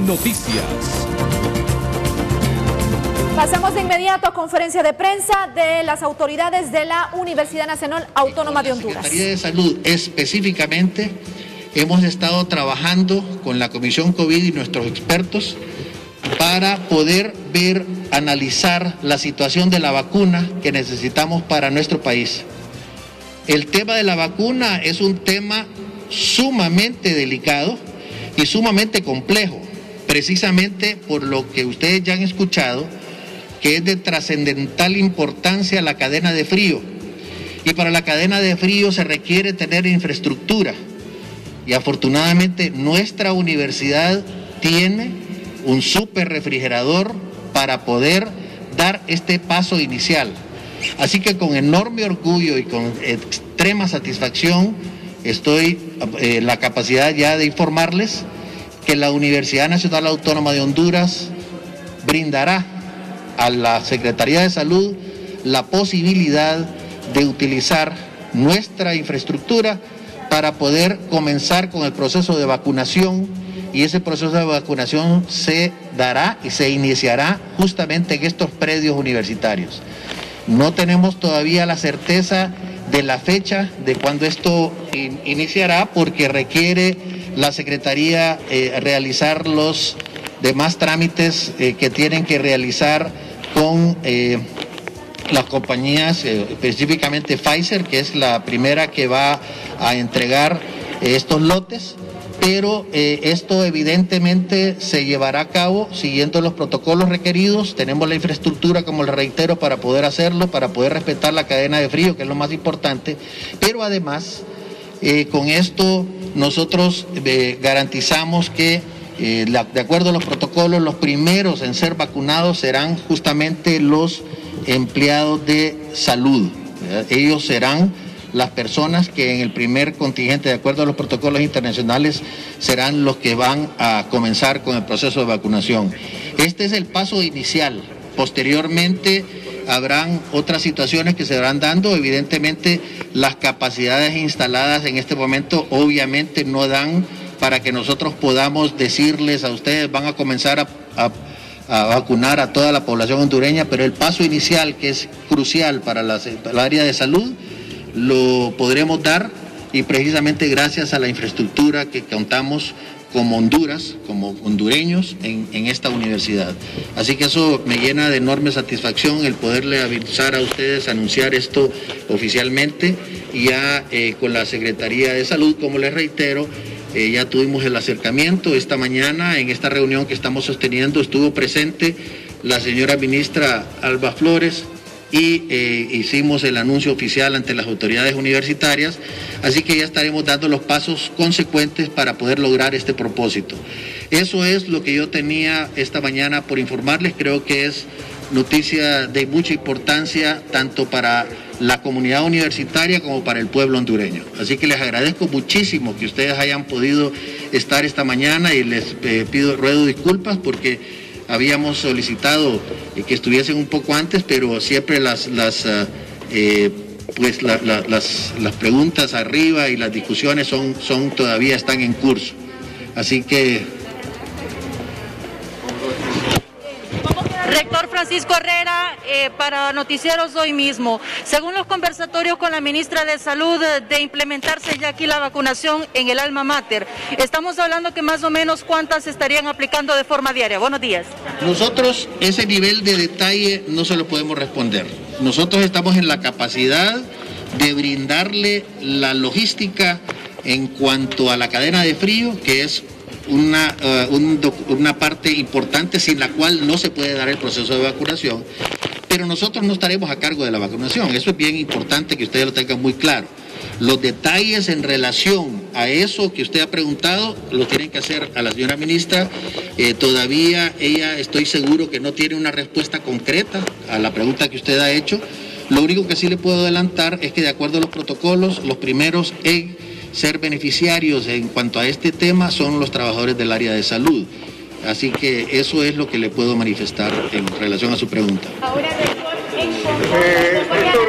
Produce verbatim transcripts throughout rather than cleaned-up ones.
Noticias. Pasamos de inmediato a conferencia de prensa de las autoridades de la Universidad Nacional Autónoma de Honduras. La Secretaría de Salud específicamente hemos estado trabajando con la Comisión COVID y nuestros expertos para poder ver, analizar la situación de la vacuna que necesitamos para nuestro país. El tema de la vacuna es un tema sumamente delicado y sumamente complejo, precisamente por lo que ustedes ya han escuchado, que es de trascendental importancia la cadena de frío. Y para la cadena de frío se requiere tener infraestructura. Y afortunadamente nuestra universidad tiene un super refrigerador para poder dar este paso inicial. Así que con enorme orgullo y con extrema satisfacción estoy en eh, la capacidad ya de informarles que la Universidad Nacional Autónoma de Honduras brindará a la Secretaría de Salud la posibilidad de utilizar nuestra infraestructura para poder comenzar con el proceso de vacunación, y ese proceso de vacunación se dará y se iniciará justamente en estos predios universitarios. No tenemos todavía la certeza de la fecha de cuando esto in- iniciará porque requiere la Secretaría eh, realizar los demás trámites eh, que tienen que realizar con eh, las compañías, eh, específicamente Pfizer, que es la primera que va a entregar eh, estos lotes, pero eh, esto evidentemente se llevará a cabo siguiendo los protocolos requeridos. Tenemos la infraestructura, como les reitero, para poder hacerlo, para poder respetar la cadena de frío, que es lo más importante, pero además eh, con esto nosotros eh, garantizamos que Eh, la, de acuerdo a los protocolos, los primeros en ser vacunados serán justamente los empleados de salud. ¿Verdad? Ellos serán las personas que en el primer contingente, de acuerdo a los protocolos internacionales, serán los que van a comenzar con el proceso de vacunación. Este es el paso inicial. Posteriormente habrán otras situaciones que se van dando. Evidentemente, las capacidades instaladas en este momento obviamente no dan para que nosotros podamos decirles a ustedes van a comenzar a, a, a vacunar a toda la población hondureña, pero el paso inicial, que es crucial para la, la área de salud, lo podremos dar, y precisamente gracias a la infraestructura que contamos como Honduras, como hondureños en, en esta universidad. Así que eso me llena de enorme satisfacción el poderle avisar a ustedes, anunciar esto oficialmente, y ya eh, con la Secretaría de Salud, como les reitero, Eh, ya tuvimos el acercamiento. Esta mañana, en esta reunión que estamos sosteniendo, estuvo presente la señora ministra Alba Flores y eh, hicimos el anuncio oficial ante las autoridades universitarias, así que ya estaremos dando los pasos consecuentes para poder lograr este propósito. Eso es lo que yo tenía esta mañana por informarles. Creo que es noticia de mucha importancia tanto para la comunidad universitaria como para el pueblo hondureño. Así que les agradezco muchísimo que ustedes hayan podido estar esta mañana, y les eh, pido, ruego disculpas porque habíamos solicitado eh, que estuviesen un poco antes, pero siempre las, las, uh, eh, pues la, la, las, las preguntas arriba y las discusiones son, son todavía están en curso. Así que... Rector Francisco Herrera, eh, para Noticieros Hoy Mismo. Según los conversatorios con la ministra de Salud, de implementarse ya aquí la vacunación en el alma mater, estamos hablando que más o menos cuántas estarían aplicando de forma diaria. Buenos días. Nosotros ese nivel de detalle no se lo podemos responder. Nosotros estamos en la capacidad de brindarle la logística en cuanto a la cadena de frío, que es Una, uh, un, una parte importante sin la cual no se puede dar el proceso de vacunación, pero nosotros no estaremos a cargo de la vacunación. Eso es bien importante que ustedes lo tengan muy claro. Los detalles en relación a eso que usted ha preguntado los tienen que hacer a la señora ministra. Eh, todavía ella, estoy seguro que no tiene una respuesta concreta a la pregunta que usted ha hecho. Lo único que sí le puedo adelantar es que de acuerdo a los protocolos, los primeros en ser beneficiarios en cuanto a este tema son los trabajadores del área de salud. Así que eso es lo que le puedo manifestar en relación a su pregunta. Ahora, rector, en conjunto,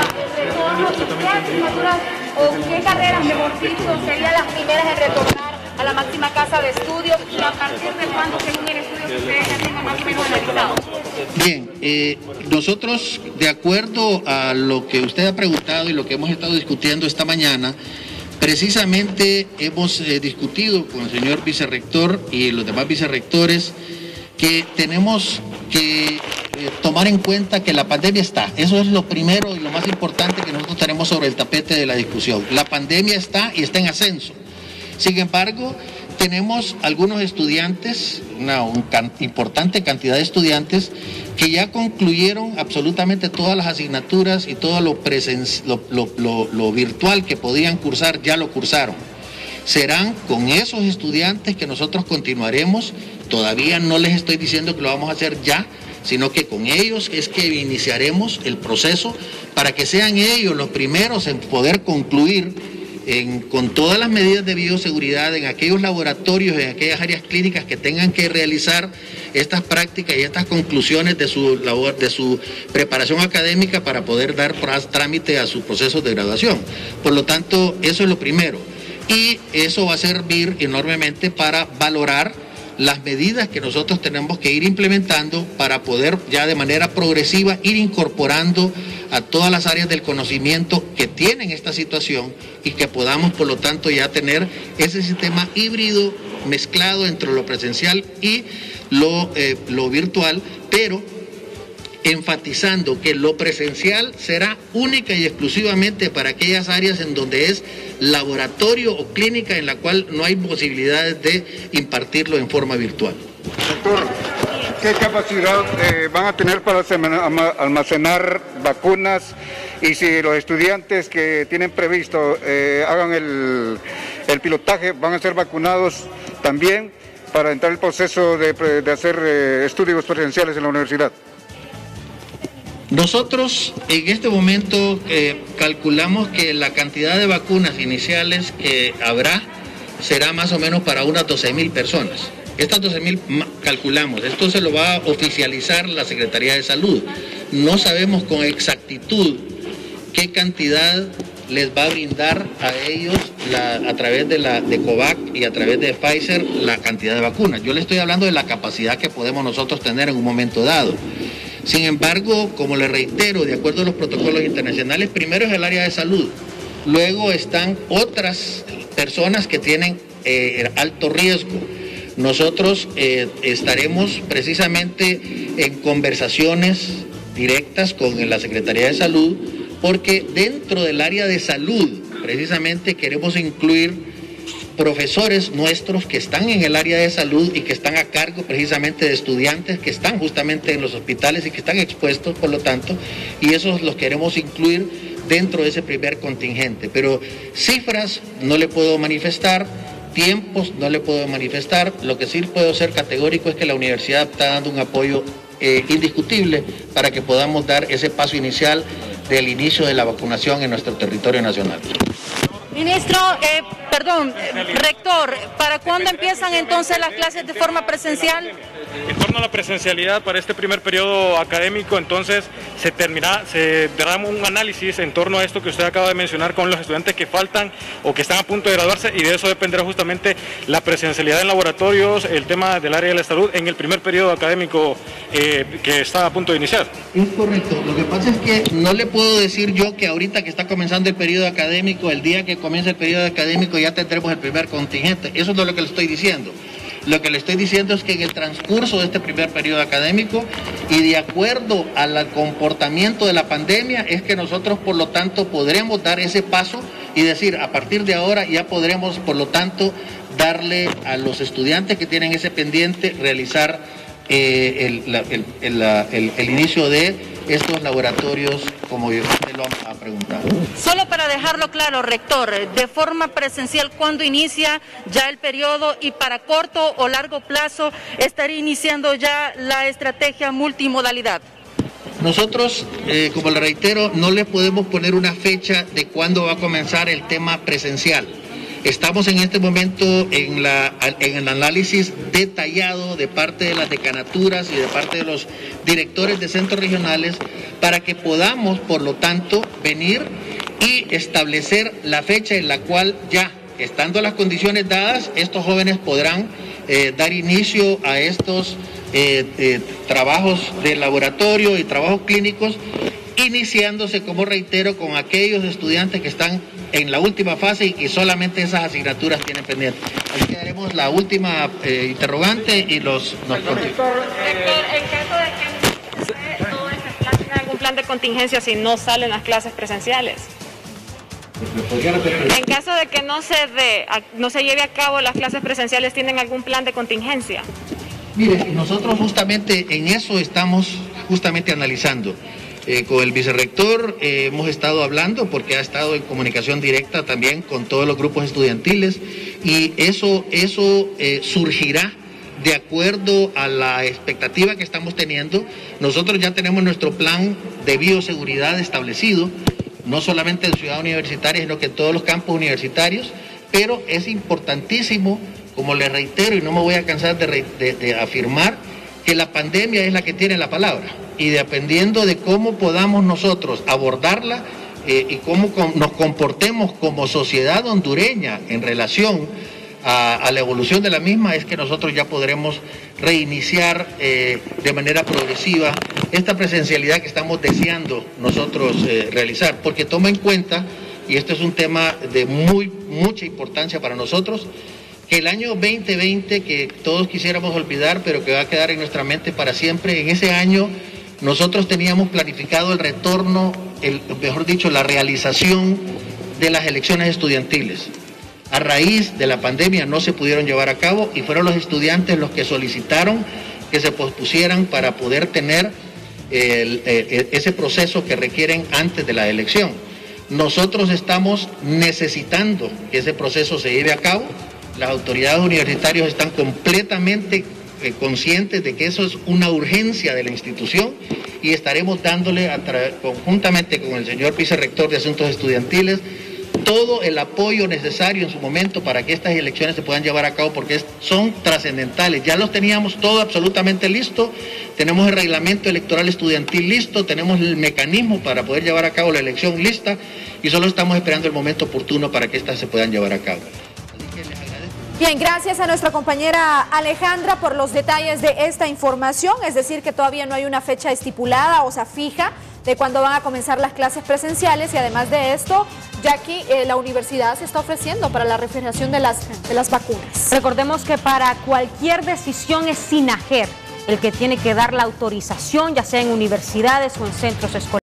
¿o qué carreras, mejor dicho, serían las primeras en retornar a la máxima casa de estudios y a partir de cuándo, según el estudio que ustedes ya tienen más o menos analizado. Bien, eh, nosotros, de acuerdo a lo que usted ha preguntado y lo que hemos estado discutiendo esta mañana, precisamente hemos eh, discutido con el señor vicerrector y los demás vicerrectores que tenemos que eh, tomar en cuenta que la pandemia está. Eso es lo primero y lo más importante que nosotros tenemos sobre el tapete de la discusión. La pandemia está y está en ascenso. Sin embargo, tenemos algunos estudiantes, una un can, importante cantidad de estudiantes, que ya concluyeron absolutamente todas las asignaturas y todo lo, presen, lo, lo, lo, lo virtual que podían cursar, ya lo cursaron. Serán con esos estudiantes que nosotros continuaremos. Todavía no les estoy diciendo que lo vamos a hacer ya, sino que con ellos es que iniciaremos el proceso para que sean ellos los primeros en poder concluir en, con todas las medidas de bioseguridad en aquellos laboratorios, en aquellas áreas clínicas que tengan que realizar estas prácticas y estas conclusiones de su labor, de su preparación académica para poder dar trámite a sus procesos de graduación. Por lo tanto, eso es lo primero. Y eso va a servir enormemente para valorar las medidas que nosotros tenemos que ir implementando para poder ya de manera progresiva ir incorporando a todas las áreas del conocimiento que tienen esta situación y que podamos por lo tanto ya tener ese sistema híbrido mezclado entre lo presencial y lo, eh, lo virtual, pero enfatizando que lo presencial será única y exclusivamente para aquellas áreas en donde es laboratorio o clínica en la cual no hay posibilidades de impartirlo en forma virtual. Doctor, ¿qué capacidad eh, van a tener para almacenar vacunas? Y si los estudiantes que tienen previsto eh, hagan el, el pilotaje, ¿van a ser vacunados también para entrar el proceso de, de hacer eh, estudios presenciales en la universidad? Nosotros en este momento eh, calculamos que la cantidad de vacunas iniciales que habrá será más o menos para unas doce mil personas. Estas doce mil calculamos, esto se lo va a oficializar la Secretaría de Salud. No sabemos con exactitud qué cantidad les va a brindar a ellos la, a través de, la, de COVAX y a través de Pfizer la cantidad de vacunas. Yo le estoy hablando de la capacidad que podemos nosotros tener en un momento dado. Sin embargo, como le reitero, de acuerdo a los protocolos internacionales, primero es el área de salud, luego están otras personas que tienen eh, alto riesgo. Nosotros eh, estaremos precisamente en conversaciones directas con la Secretaría de Salud, porque dentro del área de salud precisamente queremos incluir profesores nuestros que están en el área de salud y que están a cargo precisamente de estudiantes que están justamente en los hospitales y que están expuestos, por lo tanto, y esos los queremos incluir dentro de ese primer contingente. Pero cifras no le puedo manifestar, tiempos no le puedo manifestar, lo que sí puedo ser categórico es que la universidad está dando un apoyo eh, indiscutible para que podamos dar ese paso inicial del inicio de la vacunación en nuestro territorio nacional. Ministro, eh, perdón, rector, ¿para cuándo empiezan entonces las clases de forma presencial? En torno a la presencialidad para este primer periodo académico, entonces se termina, se dará un análisis en torno a esto que usted acaba de mencionar con los estudiantes que faltan o que están a punto de graduarse, y de eso dependerá justamente la presencialidad en laboratorios, el tema del área de la salud en el primer periodo académico eh, que está a punto de iniciar. Es correcto, lo que pasa es que no le puedo decir yo que ahorita que está comenzando el periodo académico, el día que comience el periodo académico ya tendremos el primer contingente. Eso es lo que le estoy diciendo. Lo que le estoy diciendo es que en el transcurso de este primer periodo académico y de acuerdo al comportamiento de la pandemia es que nosotros por lo tanto podremos dar ese paso y decir a partir de ahora ya podremos por lo tanto darle a los estudiantes que tienen ese pendiente realizar eh, el, la, el, el, la, el, el inicio de estos laboratorios como usted lo ha preguntado. Solo para dejarlo claro, rector, de forma presencial, ¿cuándo inicia ya el periodo y para corto o largo plazo estaría iniciando ya la estrategia multimodalidad? Nosotros, eh, como le reitero, no le podemos poner una fecha de cuándo va a comenzar el tema presencial. Estamos en este momento en, la, en el análisis detallado de parte de las decanaturas y de parte de los directores de centros regionales para que podamos, por lo tanto, venir y establecer la fecha en la cual ya estando las condiciones dadas, estos jóvenes podrán eh, dar inicio a estos eh, eh, trabajos de laboratorio y trabajos clínicos, iniciándose, como reitero, con aquellos estudiantes que están en la última fase y que solamente esas asignaturas tienen pendientes. Así que daremos la última eh, interrogante y los... Nos Rector, en caso de que no se tenga algún plan de contingencia si no salen las clases presenciales. En caso de que no se dé, no se lleve a cabo las clases presenciales, ¿tienen algún plan de contingencia? Mire, nosotros justamente en eso estamos justamente analizando. Eh, con el vicerrector eh, hemos estado hablando porque ha estado en comunicación directa también con todos los grupos estudiantiles y eso, eso eh, surgirá de acuerdo a la expectativa que estamos teniendo. Nosotros ya tenemos nuestro plan de bioseguridad establecido, no solamente en Ciudad Universitaria, sino que en todos los campos universitarios, pero es importantísimo, como les reitero y no me voy a cansar de, de, de afirmar, que la pandemia es la que tiene la palabra y dependiendo de cómo podamos nosotros abordarla eh, y cómo com nos comportemos como sociedad hondureña en relación a, a la evolución de la misma, es que nosotros ya podremos reiniciar eh, de manera progresiva esta presencialidad que estamos deseando nosotros eh, realizar, porque toma en cuenta, y esto es un tema de muy mucha importancia para nosotros, que el año veinte veinte, que todos quisiéramos olvidar, pero que va a quedar en nuestra mente para siempre, en ese año nosotros teníamos planificado el retorno, el, mejor dicho, la realización de las elecciones estudiantiles. A raíz de la pandemia no se pudieron llevar a cabo y fueron los estudiantes los que solicitaron que se pospusieran para poder tener el, el, ese proceso que requieren antes de la elección. Nosotros estamos necesitando que ese proceso se lleve a cabo. Las autoridades universitarias están completamente eh, conscientes de que eso es una urgencia de la institución y estaremos dándole a conjuntamente con el señor vicerrector de Asuntos Estudiantiles todo el apoyo necesario en su momento para que estas elecciones se puedan llevar a cabo porque es, son trascendentales. Ya los teníamos todo absolutamente listo, tenemos el reglamento electoral estudiantil listo, tenemos el mecanismo para poder llevar a cabo la elección lista y solo estamos esperando el momento oportuno para que estas se puedan llevar a cabo. Bien, gracias a nuestra compañera Alejandra por los detalles de esta información, es decir que todavía no hay una fecha estipulada, o sea, fija, de cuándo van a comenzar las clases presenciales y además de esto, Jackie, eh, la universidad se está ofreciendo para la refrigeración de las, de las vacunas. Recordemos que para cualquier decisión es SINAGER el que tiene que dar la autorización, ya sea en universidades o en centros escolares.